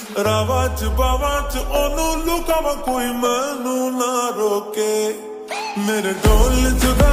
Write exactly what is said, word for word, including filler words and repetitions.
ਰਾਵਾਂ ਚ ਬਾਵਾਂ ਚ ਉਹਨੂੰ ਲੁਕਾਵਾਂ ਕੋਈ ਮੈਨੂੰ ਨਾ ਰੋਕੇ ਮੇਰੇ ਢੋਲ ਚ